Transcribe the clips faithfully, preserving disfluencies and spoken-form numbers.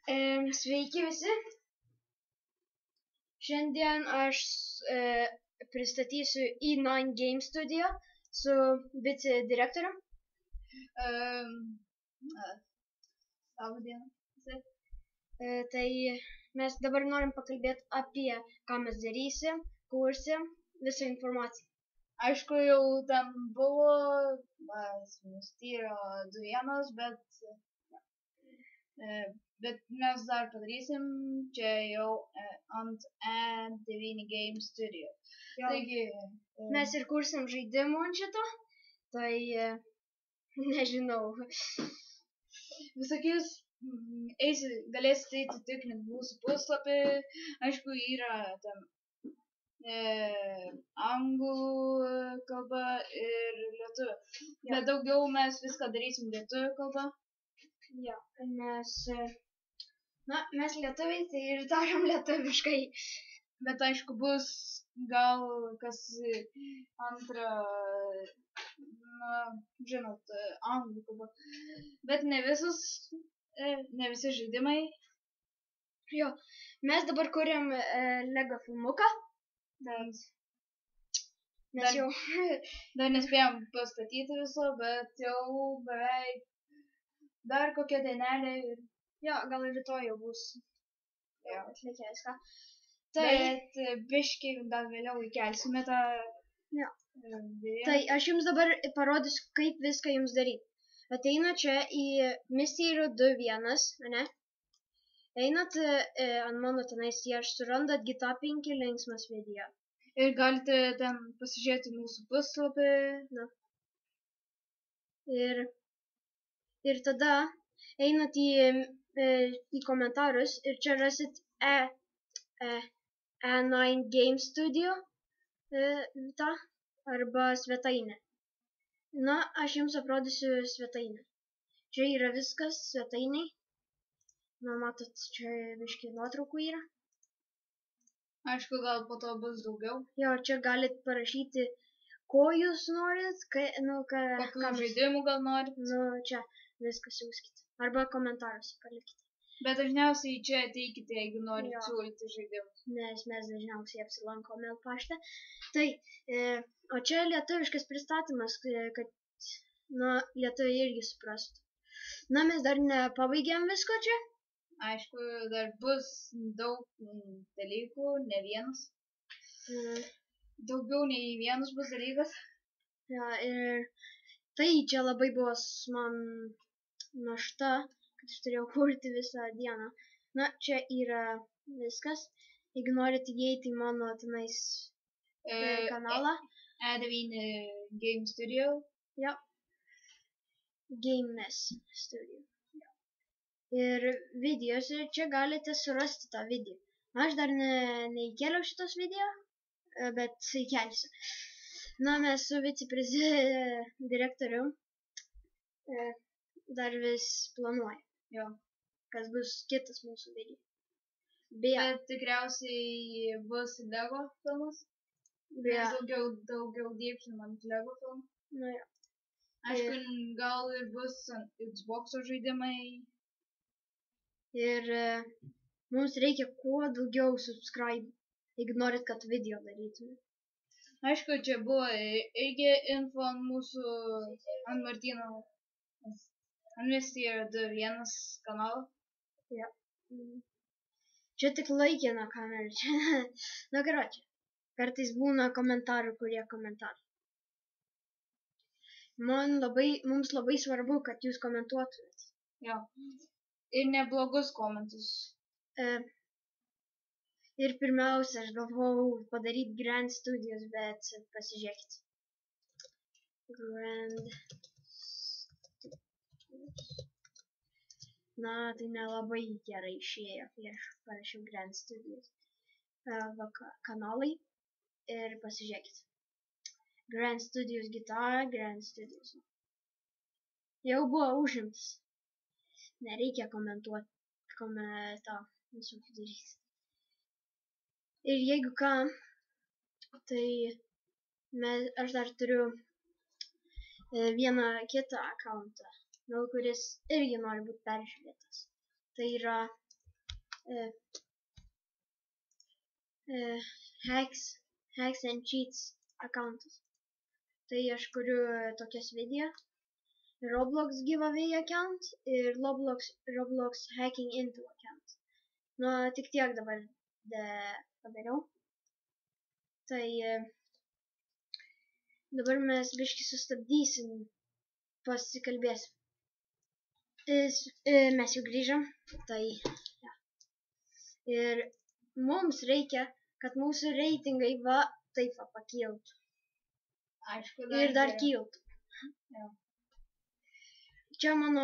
Em, Sveiki visi. Šiandien aš e, pristatysiu E nine Game Studio su vicedirektorium. Um, Labą dieną. E, tai mes dabar norim pakalbėti apie, ką mes darysim, kursim, visą informaciją. Aišku, jau ten buvo, Sumstyro du vienas, bet, e, bet mes dar padarysim čia jau e, ant E devyni Game Studio. Jo. Taigi, e, Mes ir kursim žaidimų ant šito, tai e, nežinau. visokius mm, eisi, galėsite eiti tikrinti mūsų puslapį. Aišku, yra ten e, anglų kalba ir lietuvių. Jo. Bet daugiau mes viską darysim lietuvių kalba. Jo, mes, e, na, mes lietuviai, tai ir darom lietuviškai. Bet aišku, bus gal kas antrą, na, žinot, anglų kalba. Bet ne visus, e, ne visi žaidimai. Jo, mes dabar kuriam e, Lego filmuką. Bet Mes Dar- jau, dar nespėjom pastatyti viso, bet jau beveik dar kokia dienelė ir jo, gal ir rytoj jau bus Jo. atlikę viską. tai Tai, bet biškį gal vėliau įkelsime tą Jo. e, video. tai aš jums dabar parodysiu, kaip viską jums daryti. Ateina čia į Mysterio du vienas, ne? Einat e, ant mano tenais ieš, surandat G T A penki linksmas video. Ir galite ten pasižiūrėti mūsų puslapį. Na. Ir, ir tada einat į, e, į komentarus ir čia rasit E, e, E nine Game Studio e, tą arba svetainę. Na, aš jums aprodysiu svetainę. Čia yra viskas svetainiai. Na, matot, čia biškį nuotraukų yra. Aišku, gal po to bus daugiau. Jo, čia galit parašyti, ko jūs norit, kai, nu, ką, Kokių ką žaidimų gal norit. nu, čia viskas siųskite. Arba komentaruose palikite. Bet dažniausiai čia ateikite, jeigu norit Jo. siūlyti žaidimus. Nes mes dažniausiai apsilankom mail pašte. Tai, e, o čia lietuviškas pristatymas, e, kad, na, lietuviai irgi suprastų. Na, mes dar nepabaigėm visko čia. Aišku, dar bus daug mm, dalykų, ne vienas. Mm, Daugiau nei vienas bus dalykas. ja, ir tai čia labai buvo s- man našta, kad aš turėjau kurti visą dieną. Na, čia yra viskas. Jeigu norit įeiti į mano tenais e, E, kanalą, E devyni Game Studio. jo, Games Studio. Jo. Ir videos, ir čia galite surasti tą video. Aš dar ne, neįkėliau šitos video, e, bet įkelsiu. Na, mes su viceprezidektorium e, dar vis planuojam, Jo. kas bus kitas mūsų video. Beje, Bet tikriausiai bus Lego filmas. beje, Mes daugiau, daugiau dirbsim ant Lego filmų. nu jo. Aišku, gal ir bus ant Xbox'o žaidimai. Ir e, mums reikia kuo daugiau subscribe, jeigu norit, kad video darytume. Aišku, čia buvo i- irgi info ant mūsų, ant Martyno, ant Mysterio du vienas kanalo. Mm. Čia tik laikina kamera. Čia. Na, karoči. Kartais būna komentarų, kurie komentarai. Man labai, mums labai svarbu, kad jūs komentuotumėt. Jo. Ir neblogus komentus. E, ir pirmiausia, aš galvojau padaryti Grand Studios, bet pasižiūrėkit. Grand Studios. Na, tai nelabai gerai išėjo, kai aš parašiau Grand Studios. E, va, ka- kanalai. Ir pasižiūrėkit. Grand Studios gitara, Grand Studios. Jau buvo užimtas. Nereikia komentuoti, komentą visokių daryti. Ir jeigu ką, tai mes, aš dar turiu e, vieną kitą akauntą, nu, kuris irgi nori būti peržiūrėtas. Tai yra uh, uh, hacks, hacks and cheats accountus. Tai aš kuriu tokias video. Roblox giveaway account ir Roblox, Roblox hacking into account. Nu, tik tiek dabar de, padariau. Tai dabar mes biškį sustabdysim, pasikalbėsim. Mes jau grįžom, tai ja. Ir mums reikia, kad mūsų reitingai va taip va pakiltų. Aišku, Ir dar kiltų. Ja. Čia mano,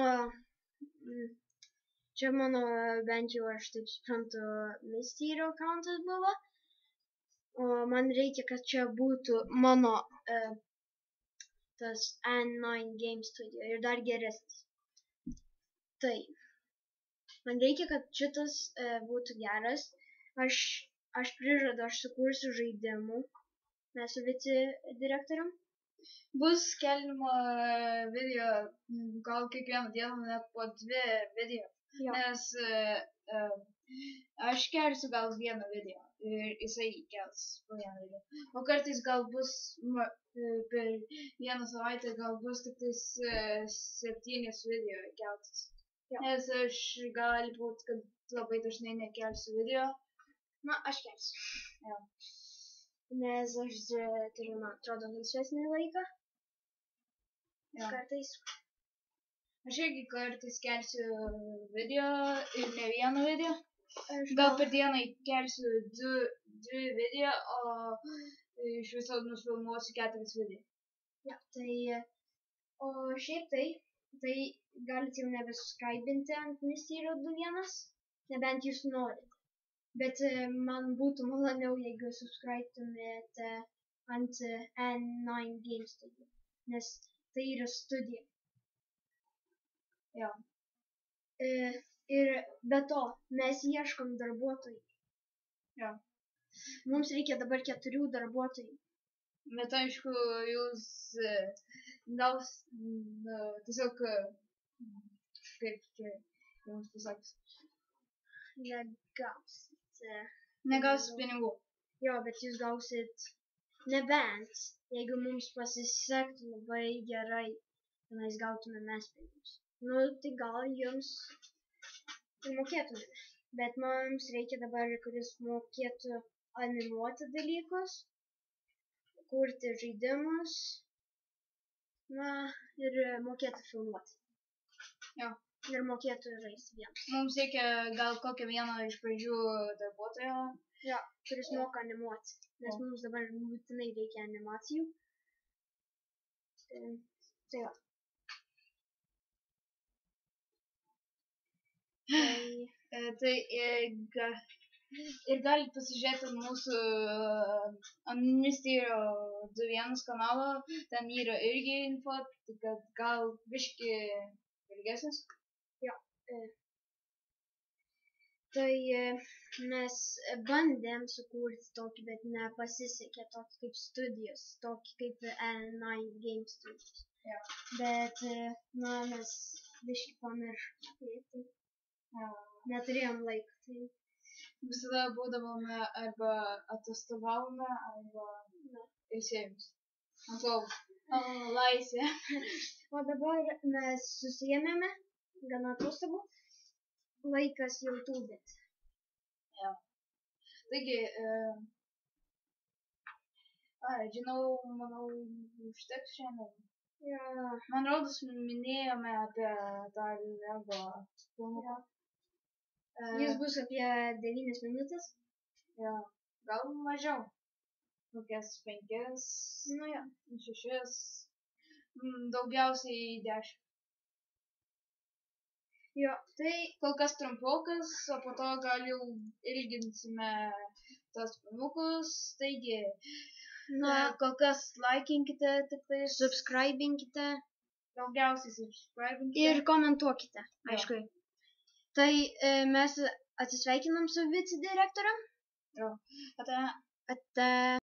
čia mano, bent jau aš taip suprantu, Mysterio accountas buvo. O man reikia, kad čia būtų mano uh, tas N nine Game Studio ir dar geresnis. Tai, man reikia, kad šitas uh, būtų geras. Aš, aš prižadu, aš sukursiu žaidimų. Mes su vice direktorium. Bus skelbimo video, gal kiekvieną dieną net po dvi video. Jo. Nes uh, uh, aš kelsiu gal vieną video ir jisai kels po vieną video. O kartais gal bus ma, per vieną savaitę gal bus tik tais uh, septynis video keltas. Jo. Nes aš gali būt, kad labai dažnai nekelsiu video. Na, aš kelsiu. Jo. Nes aš turiu, man atrodo, laisvesnį laiką. Jo. Kartais. Aš irgi kartais kelsiu video ir ne vieną video. Aš Gal per dieną kelsiu du, dvi video, o iš viso nufilmuosiu keturis video. Ja, tai, o šiaip tai, tai galite jau nebesubscribinti ant Mysterio du vienas, nebent jūs norite. Bet man būtų maloniau, jeigu subscribtumėte ant N nine Game Studio, nes tai yra studija. Jo. E, ir be to, mes ieškom darbuotojų. Jo. Mums reikia dabar keturių darbuotojų. Bet aišku, jūs gaus, nu, tiesiog, kaip čia jums pasakys, Negausite. negaus pinigų. Jo, bet jūs gausit nebent, jeigu mums pasisektų labai gerai, tai mes gautume mes pinigus. Nu, tai gal jums ir mokėtume. Bet mums reikia dabar, kuris mokėtų animuoti dalykus, kurti žaidimus, na, ir mokėtų filmuoti. Jo. Ir mokėtų žaisti vienas. Mums reikia gal kokią vieną iš pradžių darbuotojo. Jo, kuris moka animuoti. Nes mums dabar būtinai reikia animacijų. Tai, tai jo. Tai, tai ga, ir galite pasižiūrėti mūsų Mysterio du vienas kanalą, ten yra irgi info, kad gal biški ilgesnis. Jo. Tai mes bandėm sukurti tokį, bet nepasisekė tokį kaip studijos, tokį kaip N nine Game Studios. Jo. Bet, na, mes biški pamiršome. Ja. Neturėjom laiko. Tai visada būdavome arba atostogavome, arba ilsėjomės. Ant lovos. O laisvė. O dabar mes susijėmėme, gana atostogų. Laikas jau tūbėt. Ja. Taigi, e, a, žinau, manau, užteks šiandien. Ja. Man rodos, minėjome apie tą Lego filmuką. Ja. Jis bus apie devynias minutės. Ja. Gal mažiau. Kokias penkias, Nu jo. šešias, daugiausiai dešimt. Jo, tai Kol kas trumpokas, o po to gal jau ilginsime tos filmukus. Taigi, na, kol kas laikinkite, tik tai subscribinkite daugiausiai subscribinkite. ir komentuokite, aišku. Tai e, mes atsisveikinam su vicedirektorium. Jo. Ate. Ate.